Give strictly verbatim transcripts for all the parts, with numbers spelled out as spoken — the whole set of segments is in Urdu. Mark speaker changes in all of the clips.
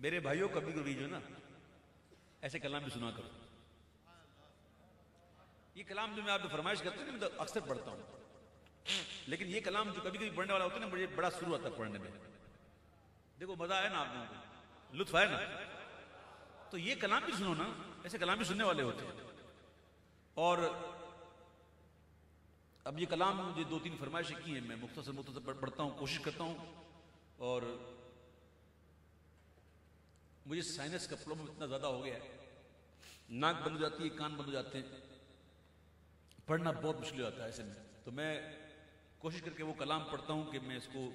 Speaker 1: میرے بھائیوں کبھی کبھی جو نا ایسے کلام بھی سنا کرو. یہ کلام جو میں آپ کو فرمائش کرتے ہیں میں تو اکثر پڑھتا ہوں, لیکن یہ کلام جو کبھی کبھی پڑھنے والا ہوتا ہے نا مجھے بڑا سرور آتا ہے پڑھنے میں. دیکھو مزہ آیا نا آپ لوگوں کو, لطف آیا نا, تو یہ کلام بھی سنو نا, ایسے کلام بھی سننے والے ہوتے ہیں. اور اب یہ کلام مجھے دو تین فرمائشیں کی ہیں, میں مختصر مختصر پڑھتا ہوں, کوشش کرتا ہوں. اور مجھے سائنس کا پرابلم اتنا زیادہ ہو گیا ہے, ناک بند ہو جاتی ہے, کان بند ہو جاتے ہیں, پڑھنا بہت مشکل ہو جاتا ہے ایسے میں. تو میں کوشش کر کے وہ کلام پڑھتا ہوں کہ میں اس کو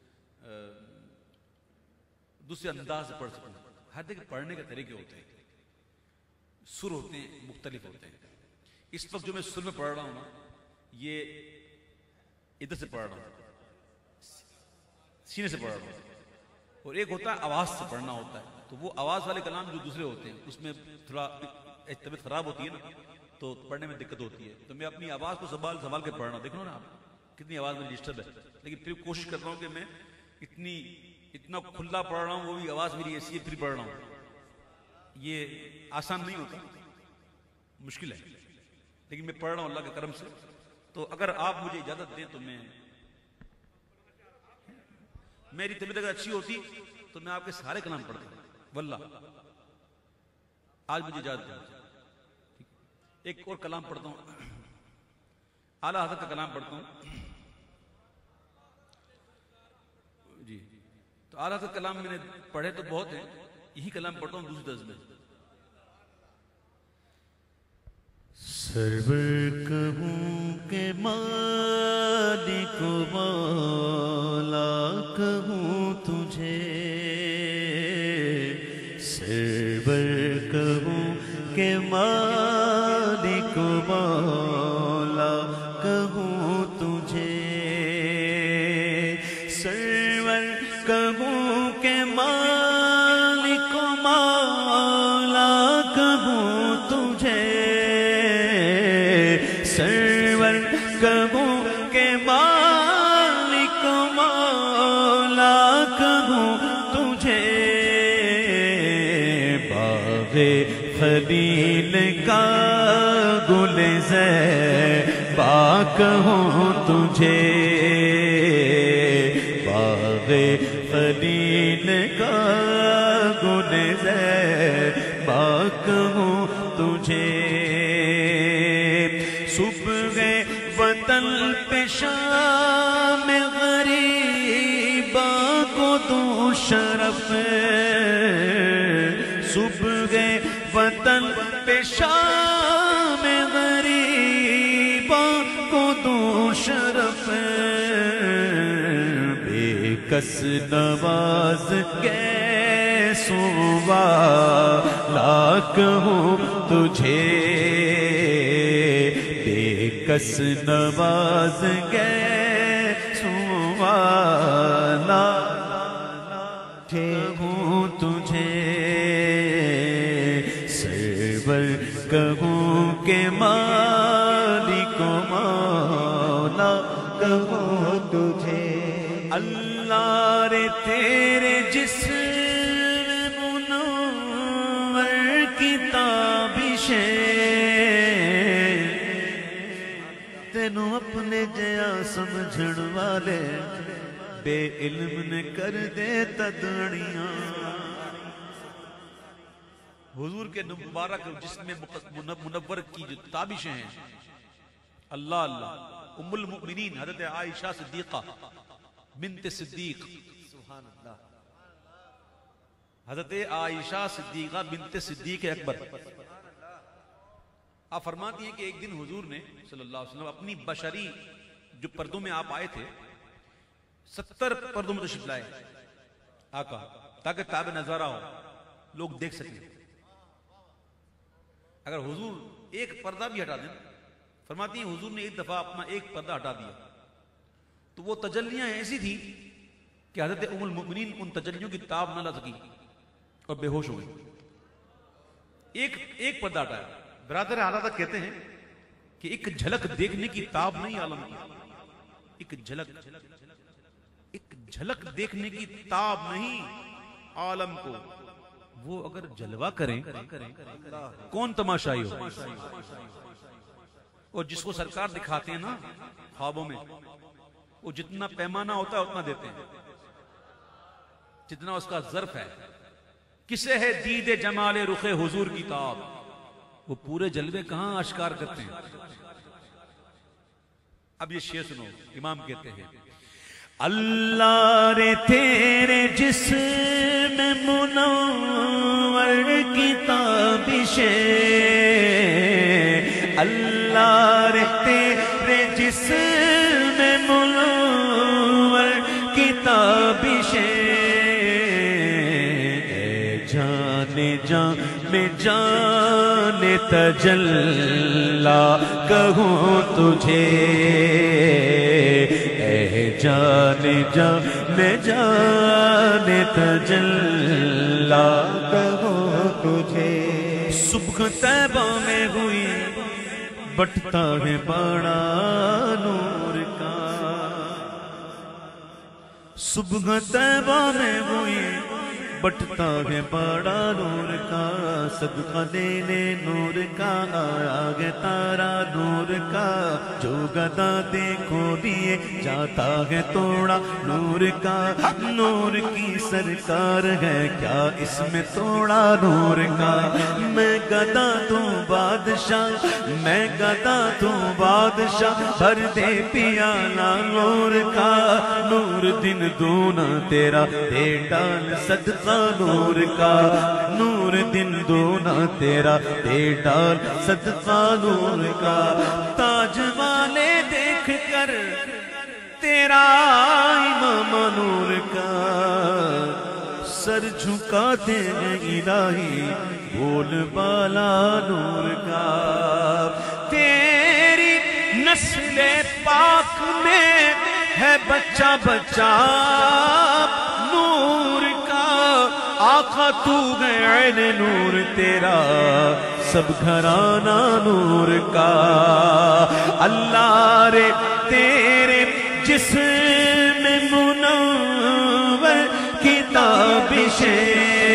Speaker 1: دوسرے انداز سے پڑھ سکوں. ہر دیکھ پڑھنے کے طریقے ہوتے ہیں, سر ہوتے ہیں, مختلف ہوتے ہیں. اس وقت جو میں سر میں پڑھ رہا ہوں نا, یہ ادھر سے پڑھ رہا ہوں, سینے سے پڑھ رہا ہوں. اور ایک ہوتا ہے آواز سے پڑھنا ہوتا ہے, تو وہ آواز والے کلام جو دوسرے ہوتے ہیں اس میں تھوڑا طبیعت خراب ہوتی ہے نا, تو پڑھنے میں دقت ہوتی ہے. تو میں اپنی آواز کو سنبھال سنبھال کے پڑھ رہا ہوں. دیکھ لو نا آپ کتنی آواز میں ڈسٹرب ہے, لیکن پھر کوشش کر رہا ہوں کہ میں اتنی اتنا کھلا پڑھ رہا ہوں, وہ بھی آواز میری ایسی ہے پھر پڑھ رہا ہوں. یہ آسان نہیں ہوتا, مشکل ہے, لیکن میں پڑھ رہا ہوں اللہ کے کرم سے. تو اگر آپ مجھے اجازت دیں تو میں, میری طبیعت اگر اچھی ہوتی تو میں آپ کے سارے کلام پڑھتا ہوں واللہ. آج مجھے اجازت دیں. ایک اور کلام پڑھتا ہوں, اعلیٰ حضرت کا کلام پڑھتا ہوں جی. تو اعلیٰ حضرت کلام میں نے پڑھے تو بہت ہیں, یہی کلام پڑھتا ہوں دوسری طرز میں.
Speaker 2: سرور کہوں کہ مالک مولا کہوں تجھے, سرور کہوں کہ مالک مولا کہوں تجھے, سرور کہوں کہ مالک مولا کہوں تجھے, سرور کہوں کہ مالک مولا کہوں تجھے, باغ خلیل کا گل زیبا کہوں تجھے, باغ خلیل کا گل زیبا کہوں تجھے, صبح وطن پہ شام غریبا کو دو شرف, صبح وطن پہ شام غریبا کو دو شرف, بے کس نواز کیسوں والا کہوں تجھے, بے کس نواز کیسوں والا کہوں تجھے, سرور کہوں کہ مالک مولا کہوں تجھے. اللہ رے تیرے جسم منور کی تابشیں, تینوں اپنے جیا سمجھن والے بے علم نے کر دے تدڑیاں.
Speaker 1: حضور کے مبارک جسم منور کی جو تابشیں ہیں, اللہ اللہ, ام المؤمنین حضرت عائشہ صدیقہ بنت صدیق, سبحان اللہ, حضرت عائشہ صدیقہ بنت صدیق اکبر. آپ فرماتی ہیں کہ ایک دن حضور نے صلی اللہ علیہ وسلم اپنی بشری جو پردوں میں آپ آئے تھے, ستر پردوں میں تشریف لائے آقا, تاکہ تاب نظارہ ہو, لوگ دیکھ سکیں. اگر حضور ایک پردہ بھی ہٹا دیں, فرماتی ہیں حضور نے ایک دفعہ اپنا ایک پردہ ہٹا دیا تو وہ تجلیاں ایسی تھی کہ حضرت ام المؤمنین ان تجلیوں کی تاب نہ لا سکی اور بے ہوش ہو گئی. ایک ایک پردہ ہٹایا. برادر حالات کہتے ہیں کہ ایک جھلک دیکھنے کی تاب نہیں عالم کی, ایک جھلک ایک جھلک دیکھنے کی تاب نہیں عالم کو, وہ اگر جلوہ کریں کون تماشائی ہو؟ اور جس کو سرکار دکھاتے ہیں نا خوابوں میں، وہ جتنا پیمانہ ہوتا ہے اتنا دیتے ہیں، جتنا اس کا ظرف ہے. کسے ہے دید جمال رخ حضور کی تاب، وہ پورے جلوے کہاں اشکار کرتے ہیں. اب یہ شعر سنو، امام کہتے ہیں
Speaker 2: اللہ رے تیرے جسم منور کی تابشیں، اللہ رے تیرے جسم منور کی تابشیں، اے جانے جان میں جان تجلا کہوں تجھے، جانے جان میں جان تجلا کہوں تجھے. صبح طیبہ میں ہوئی بٹتا ہے بڑا نور کا، صبح طیبہ میں ہوئی بٹتا ہے بڑا نور کا، صدقہ دینے نور کا آیا ہے تارا نور کا، جو گدا دیکھو دیے جاتا ہے توڑا نور کا. نور کی سرکار ہے کیا اس میں توڑا نور کا، میں گدا تو بادشاہ، میں گدا تو بادشاہ، بھر دے پیالہ نور کا. نور دن دونا تیرا دے ڈال صدقہ نور کا، نور دن دونا تیرا دے ڈال صدقہ نور کا. تاج والے دیکھ کر تیرا امام نور کا، سر جھکاتے ہیں الہی بول بالا نور کا. تیری نسل پاک میں ہے بچہ بچہ نور کا، آقا تو ہے عین نور تیرا، سب گھرانہ نور کا. اللہ رے تیرے جسم منور کی تابشیں،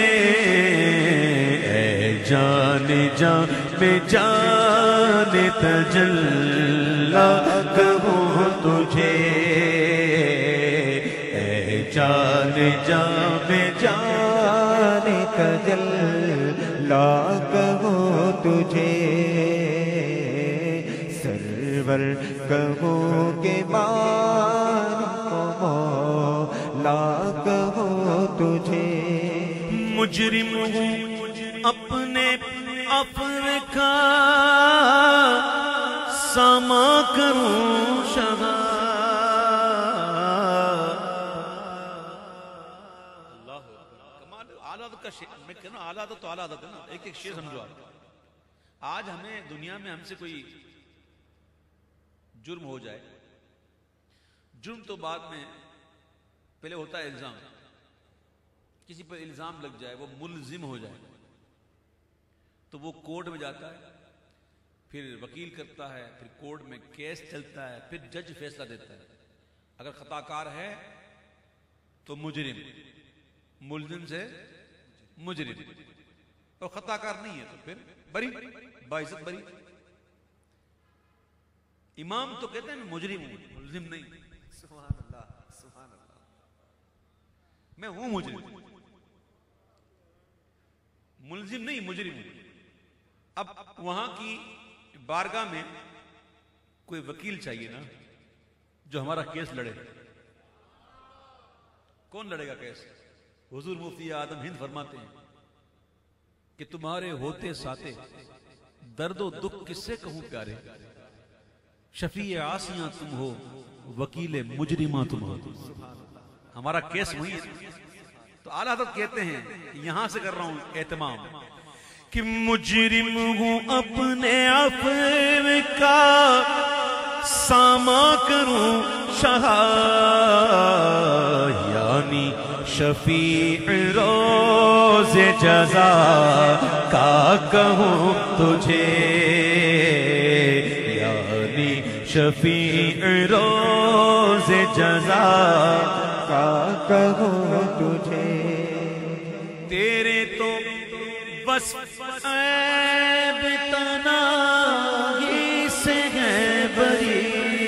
Speaker 2: اے جان جان میں جان تجلا کہوں تجھے، اے جان جان میں جان تجلا کہوں تجھے. سرور کہوں کہ مالک مولا کہوں تجھے. مجرم ہوں اپنے افر کا ساما کروں شہا،
Speaker 1: میں کہنا اعلیٰ عادت تو اعلیٰ عادت ہے نا. ایک ایک شعر سمجھو آپ. آج ہمیں دنیا میں ہم سے کوئی جرم ہو جائے، جرم تو بعد میں، پہلے ہوتا ہے الزام. کسی پر الزام لگ جائے، وہ ملزم ہو جائے تو وہ کورٹ میں جاتا ہے، پھر وکیل کرتا ہے، پھر کورٹ میں کیس چلتا ہے، پھر جج فیصلہ دیتا ہے. اگر خطا کار ہے تو مجرم، ملزم سے مجرم، اور خطا کار نہیں ہے تو پھر بری، باعزت بری. امام تو کہتے ہیں مجرم ہوں، ملزم نہیں. سبحان اللہ سبحان اللہ، میں ہوں مجرم، ملزم نہیں مجرم ہوں. اب وہاں کی بارگاہ میں کوئی وکیل چاہیے نا جو ہمارا کیس لڑے. کون لڑے گا کیس؟ حضور مفتی اعظم ہند فرماتے ہیں کہ تمہارے ہوتے ساتے درد و دکھ کس سے کہوں پیارے، شفیع عاصیاں تم ہو وکیل مجرماں تم ہو. ہمارا کیس وہی ہے. تو اعلیٰ حضرت کہتے ہیں، یہاں سے کر رہا ہوں اہتمام، کہ مجرم ہوں اپنے عفو کا ساما کروں شہا، یعنی شفیع روز جزا کا کہوں تجھے، یعنی شفیع روز جزا کا کہوں تجھے. تیرے تو
Speaker 2: بس عیب تنہائی سے ہے بری.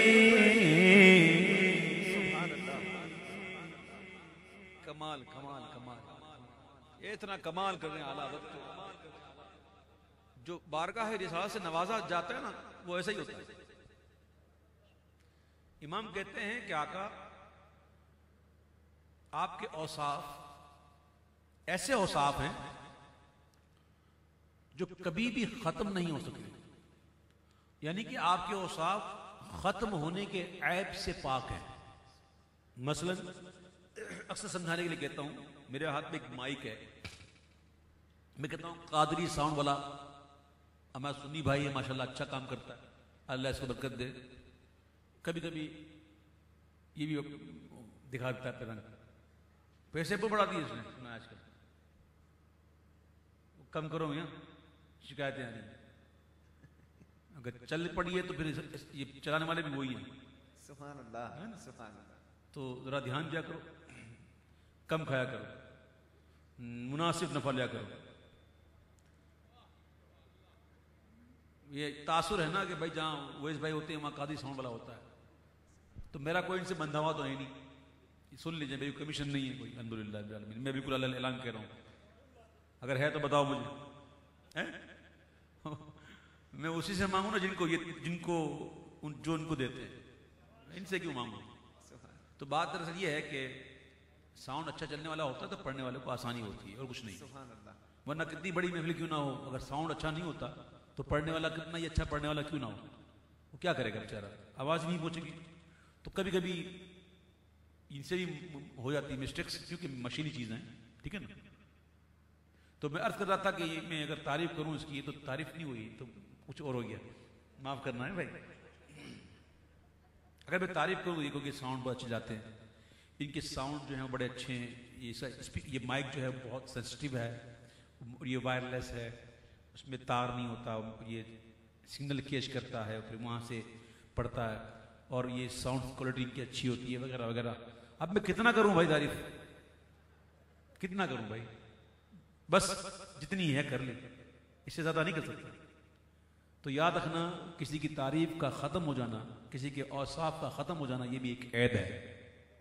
Speaker 1: کمال کمال کمال اتنا کمال کر رہے ہیں اعلیٰ حضرت. جو بارگاہ رسالت سے نوازا جاتا ہے نا وہ ایسا ہی ہوتا ہے. امام کہتے ہیں کہ آقا آپ کے اوصاف ایسے اوصاف ہیں جو کبھی بھی ختم نہیں ہو سکتے. یعنی کہ آپ کے اوصاف ختم ہونے کے عیب سے پاک ہیں. مثلا اکثر سمجھانے کے لیے کہتا ہوں, میرے ہاتھ میں ایک مائک ہے, میں کہتا ہوں قادری ساؤنڈ والا ہمارا سنی بھائی ہے ماشاءاللہ, اچھا کام کرتا ہے, اللہ اس کو برکت دے. کبھی کبھی یہ بھی دکھا دیتا ہے رنگ, پیسے پر بڑھا دیے اس نے سنا آج کل. کم کرو یہاں شکایتیں آ رہی ہیں. اگر چل پڑی ہے تو پھر یہ چلانے والے بھی وہی ہیں.
Speaker 2: سبحان اللہ سبحان اللہ.
Speaker 1: تو ذرا دھیان دیا کرو, کم کھایا کرو, مناسب نفع لیا کرو. یہ تاثر ہے نا کہ بھائی جہاں ویس بھائی ہوتے ہیں وہاں قادری ساؤنڈ والا ہوتا ہے, تو میرا کوئی ان سے بندھا ہوا تو ہے نہیں. سن لیجیے میری کمیشن نہیں ہے کوئی, الحمدللہ رب العالمین. میں بالکل اللہ اعلان کہہ رہا ہوں, اگر ہے تو بتاؤ مجھے. میں اسی سے مانگوں نا جن کو یہ جن کو جو ان کو دیتے ہیں, ان سے کیوں مانگوں. تو بات دراصل یہ ہے کہ ساؤنڈ اچھا چلنے والا ہوتا ہے تو پڑھنے والے کو آسانی ہوتی ہے اور کچھ نہیں. ورنہ کتنی بڑی محفل کیوں نہ ہو, اگر ساؤنڈ اچھا نہیں ہوتا تو پڑھنے والا کتنا ہی اچھا پڑھنے والا کیوں نہ ہو, وہ کیا کرے گا بیچارہ, آواز نہیں پہنچے گی. تو کبھی کبھی ان سے بھی ہو جاتی مسٹیکس, کیونکہ مشینی چیزیں ہیں, ٹھیک ہے نا. تو میں عرض کر رہا تھا کہ میں اگر تعریف کروں اس کی تو تعریف نہیں ہوئی تو کچھ اور ہو گیا, معاف کرنا ہے بھائی. اگر میں تعریف کروں یہ کیونکہ ساؤنڈ بہت اچھے جاتے ہیں, ان کے ساؤنڈ جو ہیں وہ بڑے اچھے ہیں. یہ یہ مائک جو ہے بہت سینسٹیو ہے, یہ وائرلیس ہے, اس میں تار نہیں ہوتا, یہ سگنل کیچ کرتا ہے پھر وہاں سے پڑتا ہے, اور یہ ساؤنڈ کوالٹی کی اچھی ہوتی ہے وغیرہ وغیرہ. اب میں کتنا کروں بھائی تعریف, کتنا کروں بھائی, بس جتنی ہے کر لی, اس سے زیادہ نہیں کر سکتا. تو یاد رکھنا کسی کی تعریف کا ختم ہو جانا, کسی کے اوصاف کا ختم ہو جانا, یہ بھی ایک عیب ہے,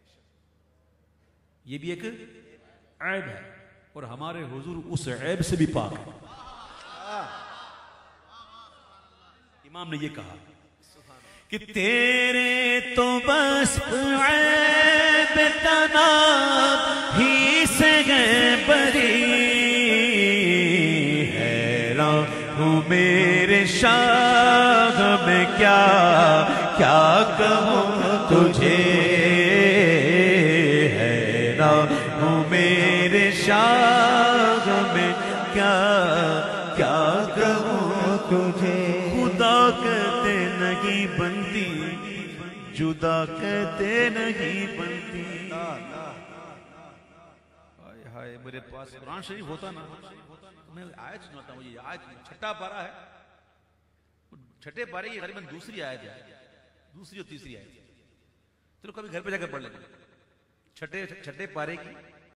Speaker 1: یہ بھی ایک عیب ہے, اور ہمارے حضور اس عیب سے بھی پاک ہے. امام نے یہ کہا
Speaker 2: کہ تیرے تو بس عیب تنہائی سے ہے بری. حیران ہوں میرے شاہ میں کیا کیا کہوں تجھے. حیران ہوں میرے شاہ میں کیا کیا کہوں تجھے. خدا کہتے نہیں بنتی, جدا کہتے نہیں بنتی.
Speaker 1: ہائے ہائے, میرے پاس قرآن شریف ہوتا نا میں آیت سناتا ہوں. یہ آیت چھٹا پارہ ہے, چھٹے پارے کی غالباً دوسری آیت ہے, دوسری اور تیسری آیت. چلو کبھی گھر پہ جا کر پڑھ لیں. چھٹے چھٹے پارے کی